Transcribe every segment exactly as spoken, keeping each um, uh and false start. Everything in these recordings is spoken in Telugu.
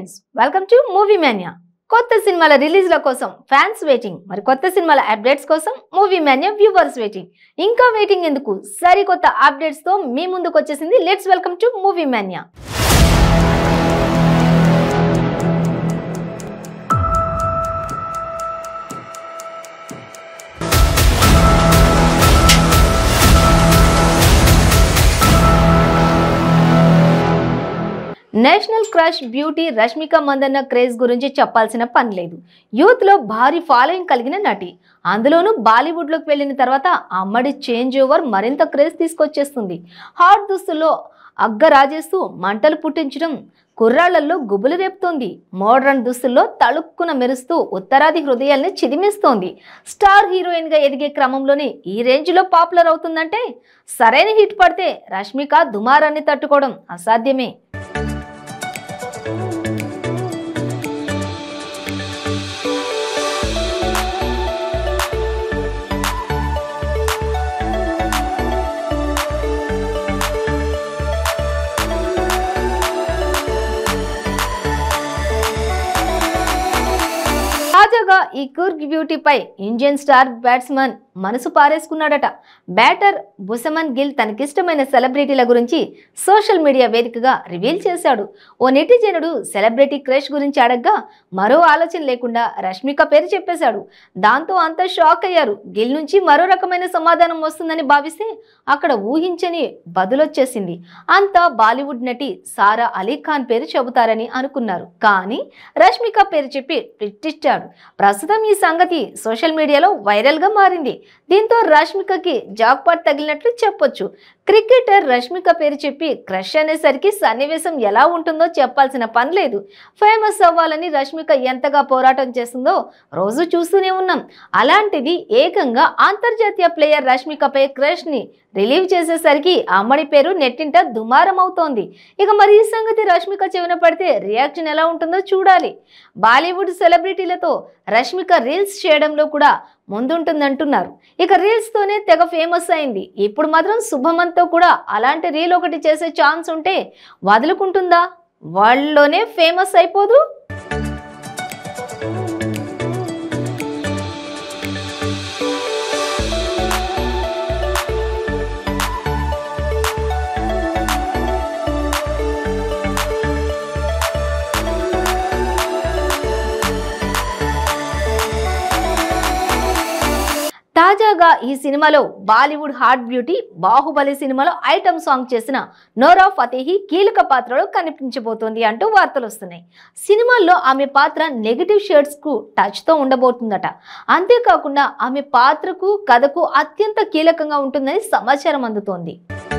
Friends, welcome to Movie Mania. కొత్త సినిమాల రిలీజ్ల కోసం ఫ్యాన్స్ వెయిటింగ్. మరి కొత్త సినిమాల అప్డేట్స్ కోసం మూవీ మాన్యా వ్యూవర్స్ వెయిటింగ్. ఇంకా వెయిటింగ్ ఎందుకు? సరికొత్త అప్డేట్స్ తో మీ ముందుకు వచ్చేసింది. Let's welcome to Movie Mania. National crush beauty Rashmika Mandanna craze గురించి చెప్పాల్సిన పని లేదు. యూత్ లో భారీ ఫాలోయింగ్ కలిగిన నటి, అందులోనూ బాలీవుడ్ లోకి వెళ్ళిన తర్వాత అమ్మడి చేంజ్ ఓవర్ మరింత క్రేజ్ తీసుకొచ్చేస్తుంది. హాట్ దుస్తుల్లో అగ్గరాజేస్తూ మంటలు పుట్టించడం కుర్రాళ్లలో గుబులు రేపుతోంది. మోడ్రన్ దుస్తుల్లో తళుక్కున మెరుస్తూ ఉత్తరాది హృదయాల్ని చిదిమేస్తోంది. స్టార్ హీరోయిన్ గా ఎదిగే క్రమంలోనే ఈ రేంజ్ లో పాపులర్ అవుతుందంటే సరైన హిట్ పడితే రష్మిక దుమారాన్ని తట్టుకోవడం అసాధ్యమే. తాజాగా ఈ కుర్గ్ బ్యూటీపై ఇండియన్ స్టార్ బ్యాట్స్మన్ మనసు పారేసుకున్నాడట. బ్యాటర్ బుసమన్ గిల్ తనకిష్టమైన సెలబ్రిటీల గురించి సోషల్ మీడియా వేదికగా రివీల్ చేశాడు. ఓ నెటిజనుడు సెలబ్రిటీ క్రష్ గురించి అడగ్గా మరో ఆలోచన లేకుండా రష్మిక పేరు చెప్పేశాడు. దాంతో అంతా షాక్ అయ్యారు. గిల్ నుంచి మరో రకమైన సమాధానం వస్తుందని భావిస్తే అక్కడ ఊహించని బదులొచ్చేసింది. అంతా బాలీవుడ్ నటి సారా అలీ ఖాన్ పేరు చెబుతారని అనుకున్నారు. కానీ రష్మిక పేరు చెప్పి ట్విట్టిచ్చాడు. ప్రస్తుతం ఈ సంగతి సోషల్ మీడియాలో వైరల్ గా మారింది. దీంతో రష్మికకి జాక్పాట్ తగిలినట్లు చెప్పొచ్చు. క్రికెటర్ రష్మిక పేరు చెప్పి క్రష్ అనేసరికి సన్నివేశం ఎలా ఉంటుందో చెప్పాల్సిన పని లేదు. ఫేమస్ అవ్వాలని రష్మిక ఎంతగా పోరాటం చేస్తుందో రోజు చూస్తూనే ఉన్నాం. అలాంటిది ఏకంగా అంతర్జాతీయ ప్లేయర్ రష్మికపై క్రష్ ని రిలీవ్ చేసేసరికి అమ్మడి పేరు నెట్టింట దుమారం అవుతోంది. ఇక మరి ఈ సంగతి రష్మిక చెవిన పడితే రియాక్షన్ ఎలా ఉంటుందో చూడాలి. బాలీవుడ్ సెలబ్రిటీలతో రష్మిక రీల్స్ చేయడంలో కూడా ముందుంటుందంటున్నారు. ఇక రీల్స్ తోనే తెగ ఫేమస్ అయింది. ఇప్పుడు మాత్రం శుభమన్తో కూడా అలాంటి రీల్ ఒకటి చేసే ఛాన్స్ ఉంటే వదులుకుంటుందా? వరల్డ్లోనే ఫేమస్ అయిపోదు? తాజాగా ఈ సినిమాలో బాలీవుడ్ హాట్ బ్యూటీ బాహుబలి సినిమాలో ఐటమ్ సాంగ్ చేసిన నోరా ఫతేహి కీలక పాత్రలో కనిపించబోతోంది అంటూ వార్తలు వస్తున్నాయి. సినిమాల్లో ఆమె పాత్ర నెగటివ్ షేడ్స్ కు టచ్ తో ఉండబోతుందట. అంతేకాకుండా ఆమె పాత్రకు కథకు అత్యంత కీలకంగా ఉంటుందని సమాచారం అందుతోంది.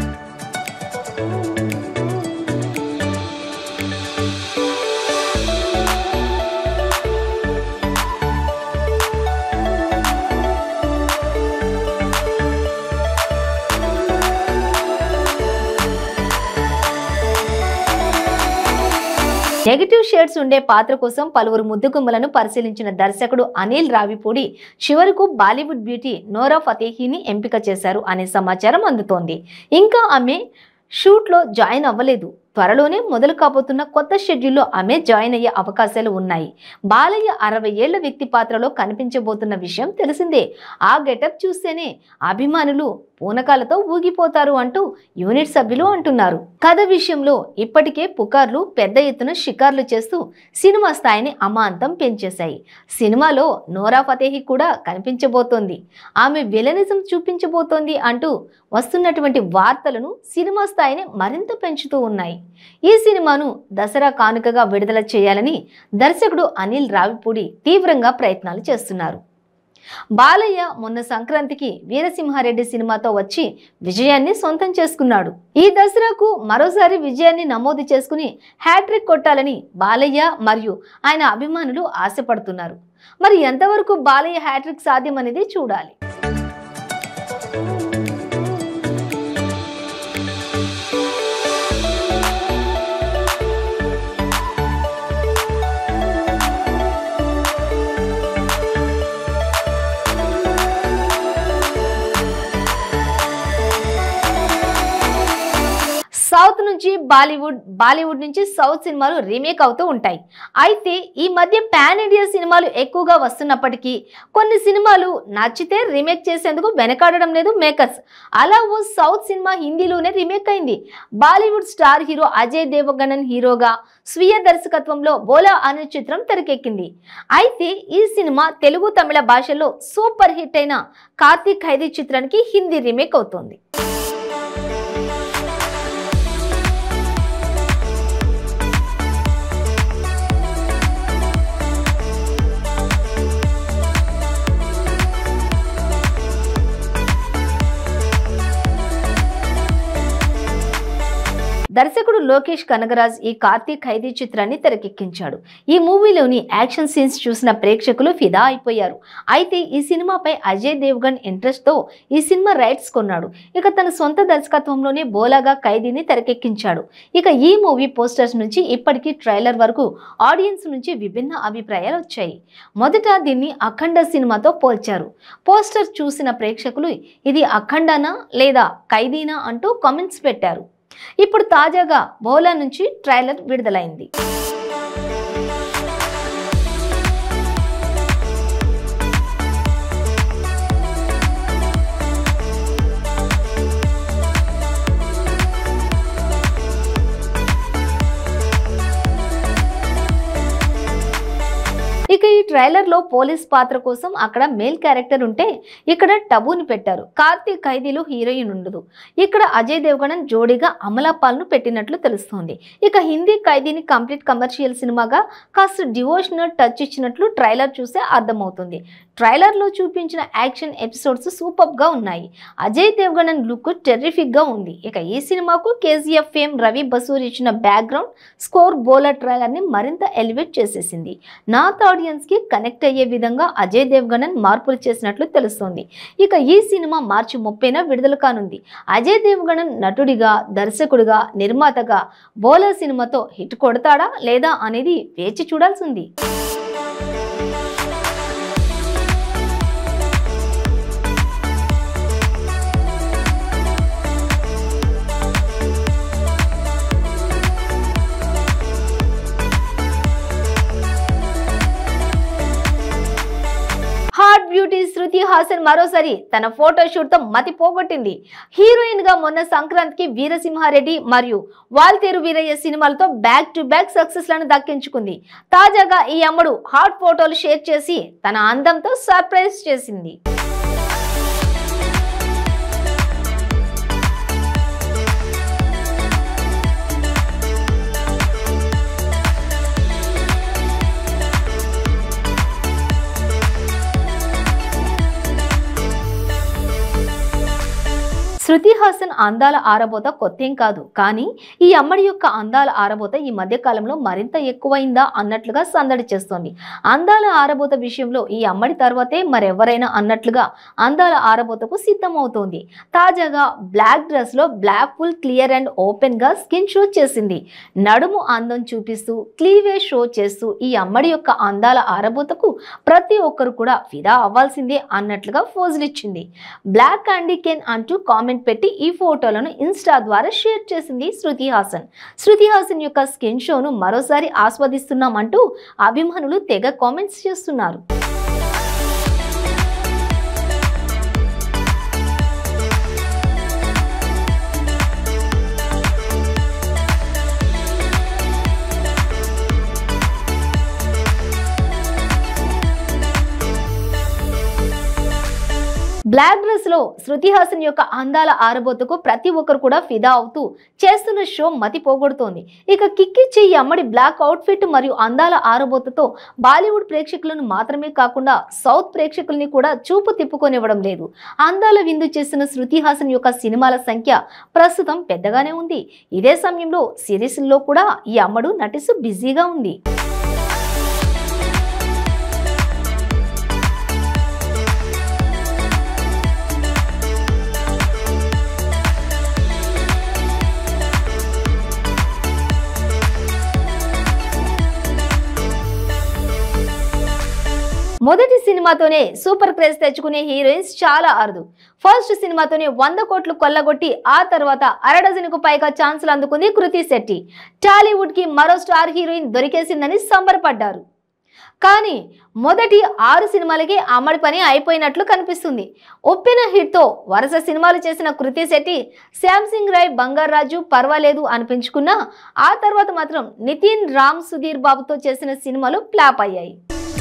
నెగటివ్ షేడ్స్ ఉండే పాత్ర కోసం పలువురు ముద్దుగుమ్మలను పరిశీలించిన దర్శకుడు అనిల్ రావిపూడి చివరకు బాలీవుడ్ బ్యూటీ నోరా ఫతేహిని ఎంపిక చేశారు అనే సమాచారం అందుతోంది. ఇంకా ఆమె షూట్లో జాయిన్ అవ్వలేదు. త్వరలోనే మొదలు కాబోతున్న కొత్త షెడ్యూల్లో ఆమె జాయిన్ అయ్యే అవకాశాలు ఉన్నాయి. బాలయ్య అరవై ఏళ్ల వ్యక్తి పాత్రలో కనిపించబోతున్న విషయం తెలిసిందే. ఆ గెటప్ చూస్తేనే అభిమానులు పూనకాలతో ఊగిపోతారు అంటూ యూనిట్ సభ్యులు అంటున్నారు. కథ విషయంలో ఇప్పటికే పుకార్లు పెద్ద ఎత్తున షికార్లు చేస్తూ సినిమా స్థాయిని అమాంతం పెంచేశాయి. సినిమాలో నోరా ఫతేహి కూడా కనిపించబోతోంది. ఆమె విలనిజం చూపించబోతోంది అంటూ వస్తున్నటువంటి వార్తలను సినిమా స్థాయిని మరింత పెంచుతూ ఉన్నాయి. ఈ సినిమాను దసరా కానుకగా విడుదల చేయాలని దర్శకుడు అనిల్ రావిపూడి తీవ్రంగా ప్రయత్నాలు చేస్తున్నారు. బాలయ్య మొన్న సంక్రాంతికి వీరసింహారెడ్డి సినిమాతో వచ్చి విజయాన్ని సొంతం చేసుకున్నాడు. ఈ దసరాకు మరోసారి విజయాన్ని నమోదు చేసుకుని హ్యాట్రిక్ కొట్టాలని బాలయ్య మరియు ఆయన అభిమానులు ఆశపడుతున్నారు. మరి ఎంతవరకు బాలయ్య హ్యాట్రిక్ సాధ్యం అనేది చూడాలి. సౌత్ నుంచి బాలీవుడ్, బాలీవుడ్ నుంచి సౌత్ సినిమాలు రీమేక్ అవుతూ ఉంటాయి. అయితే ఈ మధ్య పాన్ ఇండియా సినిమాలు ఎక్కువగా వస్తున్నప్పటికీ కొన్ని సినిమాలు నచ్చితే రీమేక్ చేసేందుకు వెనకాడడం లేదు మేకర్స్. అలా ఓ సౌత్ సినిమా హిందీలోనే రీమేక్ అయింది. బాలీవుడ్ స్టార్ హీరో అజయ్ దేవగన్ హీరోగా స్వీయ దర్శకత్వంలో బోలా అనే చిత్రం తెరకెక్కింది. అయితే ఈ సినిమా తెలుగు, తమిళ భాషల్లో సూపర్ హిట్ అయిన కార్తీ ఖైదీ చిత్రానికి హిందీ రీమేక్ అవుతోంది. దర్శకుడు లోకేష్ కనగరాజ్ ఈ కార్తీ ఖైదీ చిత్రాన్ని తెరకెక్కించాడు. ఈ మూవీలోని యాక్షన్ సీన్స్ చూసిన ప్రేక్షకులు ఫిదా అయిపోయారు. అయితే ఈ సినిమాపై అజయ్ దేవ్గన్ ఇంట్రెస్ట్ తో ఈ సినిమా రైట్స్ కొన్నాడు. ఇక తన సొంత దర్శకత్వంలోనే బోలాగా ఖైదీని తెరకెక్కించాడు. ఇక ఈ మూవీ పోస్టర్స్ నుంచి ఇప్పటికీ ట్రైలర్ వరకు ఆడియన్స్ నుంచి విభిన్న అభిప్రాయాలు వచ్చాయి. మొదట దీన్ని అఖండ సినిమాతో పోల్చారు. పోస్టర్ చూసిన ప్రేక్షకులు ఇది అఖండనా లేదా ఖైదీనా అంటూ కామెంట్స్ పెట్టారు. ఇప్పుడు తాజాగా బోలా నుంచి ట్రైలర్ విడుదలైంది. ఇక ఈ ట్రైలర్ లో పోలీస్ పాత్ర కోసం అక్కడ మేల్ క్యారెక్టర్ ఉంటే ఇక్కడ టబుని పెట్టారు. కార్తీ ఖైదీలో హీరోయిన్ ఉండదు. ఇక్కడ అజయ్ దేవగన్ జోడీగా అమలాపాల్ ను పెట్టినట్లు తెలుస్తోంది. ఇక హిందీ ఖైదీని కంప్లీట్ కమర్షియల్ సినిమాగా కాస్త డివోషనల్ టచ్ ఇచ్చినట్లు ట్రైలర్ చూసే అర్థమవుతుంది. ట్రైలర్ లో చూపించిన యాక్షన్ ఎపిసోడ్స్ సూపర్ గా ఉన్నాయి. అజయ్ దేవగన్ లుక్ టెర్రిఫిక్ గా ఉంది. ఇక ఈ సినిమాకు కేజీఎఫ్ ఫేమ్ రవి బసూర్ ఇచ్చిన బ్యాక్గ్రౌండ్ స్కోర్ బోలా ట్రైలర్ ని మరింత ఎలివేట్ చేసేసింది. నార్త్ ఆడియన్స్ కి కనెక్ట్ అయ్యే విధంగా అజయ్ దేవగన్ మార్పులు చేసినట్లు తెలుస్తోంది. ఇక ఈ సినిమా మార్చి ముప్పైన విడుదల కానుంది. అజయ్ దేవగన్ నటుడిగా, దర్శకుడిగా, నిర్మాతగా బోలా సినిమాతో హిట్ కొడతాడా లేదా అనేది వేచి చూడాల్సింది. హాట్ బ్యూటీ శృతి హాసన్ మరోసారి తన ఫోటోషూట్ తో మతి పోగొట్టింది. హీరోయిన్ గా మొన్న సంక్రాంతికి వీరసింహారెడ్డి మరియు వాల్తేరు వీరయ్య సినిమాలతో బ్యాక్ టు బ్యాక్ సక్సెస్ లను దక్కించుకుంది. తాజాగా ఈ అమ్మడు హాట్ ఫోటోలు షేర్ చేసి తన అందంతో సర్ప్రైజ్ చేసింది. శృతి హాసన్ అందాల ఆరబోత కొత్తేం కాదు. కానీ ఈ అమ్మడి యొక్క అందాల ఆరబోత ఈ మధ్య కాలంలో మరింత ఎక్కువైందా అన్నట్లుగా సందడి చేస్తోంది. అందాల ఆరబోత విషయంలో ఈ అమ్మడి తర్వాతే మరెవరైనా అన్నట్లుగా అందాల ఆరబోతకు సిద్ధమవుతోంది. తాజాగా బ్లాక్ డ్రెస్ లో black full clear and open గా స్కిన్ షో చేసింది. నడుము అందం చూపిస్తూ క్లీవేజ్ షో చేస్తూ ఈ అమ్మడి యొక్క అందాల ఆరబోతకు ప్రతి ఒక్కరు కూడా ఫిదా అవ్వాల్సిందే అన్నట్లుగా ఫోజులు ఇచ్చింది. బ్లాక్ క్యాండీ కెన్ అంటూ కామెంట్ పెట్టి ఈ ఫోటోలను ఇన్స్టా ద్వారా షేర్ చేసింది శృతి హాసన్. శృతి హాసన్ యొక్క స్కిన్ షోను మరోసారి ఆస్వాదిస్తున్నామంటూ అభిమానులు తెగ కామెంట్స్ చేస్తున్నారు. బ్లాక్ డ్రెస్ లో శృతి హాసన్ యొక్క అందాల ఆరబోతకు ప్రతి ఒక్కరు కూడా ఫిదా అవుతూ చేస్తున్న షో మతి పోగొడుతోంది. ఇక కిక్కిచ్చే ఈ అమ్మడి బ్లాక్ అవుట్ఫిట్ మరియు అందాల ఆరబోతతో బాలీవుడ్ ప్రేక్షకులను మాత్రమే కాకుండా సౌత్ ప్రేక్షకుల్ని కూడా చూపు తిప్పుకొనివ్వడం లేదు. అందాల విందు చేస్తున్న శృతి హాసన్ యొక్క సినిమాల సంఖ్య ప్రస్తుతం పెద్దగానే ఉంది. ఇదే సమయంలో సిరీస్లో కూడా ఈ అమ్మడు నటిస్తూ బిజీగా ఉంది. మొదటి సినిమాతోనే సూపర్ క్రేజ్ తెచ్చుకునే హీరోయిన్స్ చాలా అరుదు. ఫస్ట్ సినిమాతోనే వంద కోట్లు కొల్లగొట్టి ఆ తర్వాత అరడజనుకు పైగా ఛాన్సులు అందుకుంది కృతి శెట్టి. టాలీవుడ్ కి మరో స్టార్ హీరోయిన్ దొరికేసిందని సంబరపడ్డారు. కానీ మొదటి ఆరు సినిమాలకి అమ్మడి పని అయిపోయినట్లు కనిపిస్తుంది. ఒప్పిన హిట్తో వరుస సినిమాలు చేసిన కృతి శెట్టి శ్యామ్సింగ్ రాయ్, బంగారాజు పర్వాలేదు అనిపించుకున్నా ఆ తర్వాత మాత్రం నితిన్, రామ్, సుధీర్ బాబుతో చేసిన సినిమాలు ఫ్లాప్ అయ్యాయి.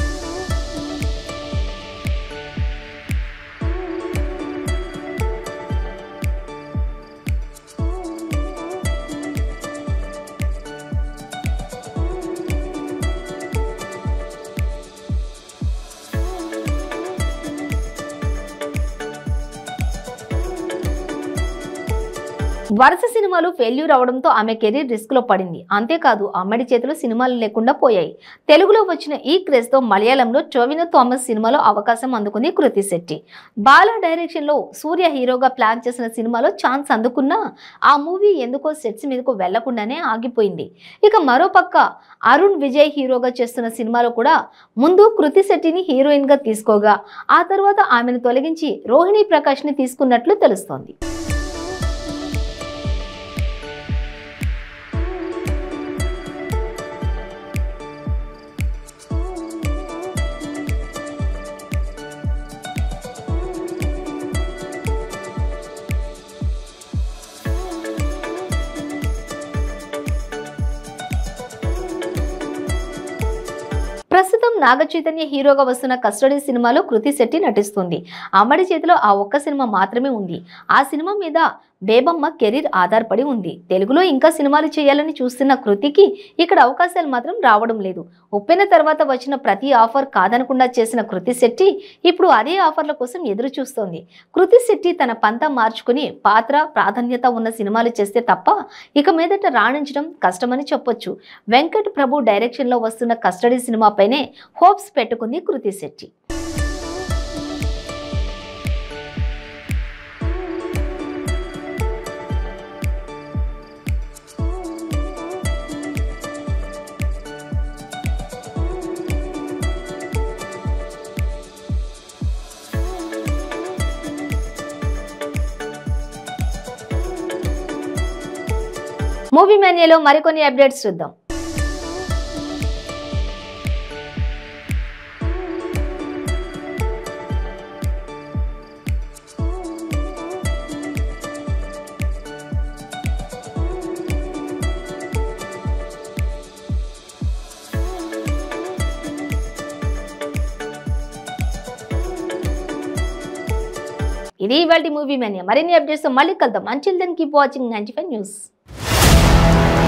వరుస సినిమాలు ఫెయిల్యూర్ అవడంతో ఆమె కెరీర్ రిస్క్ లో పడింది. అంతేకాదు అమ్మడి చేతిలో సినిమాలు లేకుండా పోయాయి. తెలుగులో వచ్చిన ఈ క్రేజ్ తో మలయాళంలో టొవినో థామస్ సినిమాలో అవకాశం అందుకుంది కృతి శెట్టి. బాలా డైరెక్షన్ లో సూర్య హీరోగా ప్లాన్ చేసిన సినిమాలో ఛాన్స్ అందుకున్నా ఆ మూవీ ఎందుకో సెట్స్ మీదకు వెళ్లకుండానే ఆగిపోయింది. ఇక మరోపక్క అరుణ్ విజయ్ హీరోగా చేస్తున్న సినిమాలో కూడా ముందు కృతి శెట్టిని హీరోయిన్ గా తీసుకోగా ఆ తర్వాత ఆమెను తొలగించి రోహిణి ప్రకాష్ ని తీసుకున్నట్లు తెలుస్తోంది. ప్రస్తుతం నాగ చైతన్య హీరోగా వస్తున్న కస్టడీ సినిమాలో కృతి శెట్టి నటిస్తుంది. అమ్మడి చేతిలో ఆ ఒక్క సినిమా మాత్రమే ఉంది. ఆ సినిమా మీద బేబమ్మ కెరీర్ ఆధారపడి ఉంది. తెలుగులో ఇంకా సినిమాలు చేయాలని చూస్తున్న కృతికి ఇక్కడ అవకాశాలు మాత్రం రావడం లేదు. ఉప్పెన తర్వాత వచ్చిన ప్రతి ఆఫర్ కాదనకుండా చేసిన కృతి శెట్టి ఇప్పుడు అదే ఆఫర్ల కోసం ఎదురు చూస్తోంది. కృతి శెట్టి తన పంతా మార్చుకుని పాత్ర ప్రాధాన్యత ఉన్న సినిమాలు చేస్తే తప్ప ఇక మీదట రాణించడం కష్టమని చెప్పొచ్చు. వెంకట్ ప్రభు డైరెక్షన్ లో వస్తున్న కస్టడీ సినిమాపైనే హోప్స్ పెట్టుకుంది కృతి శెట్టి. మూవీ మేనియాలో మరికొన్ని అప్డేట్స్ చూద్దాం. ఇది ఇవాల్టి మూవీ మేనియా. మరిన్ని అప్డేట్స్ మళ్ళీ కలుద్దాం. Until then keep watching ninety five news.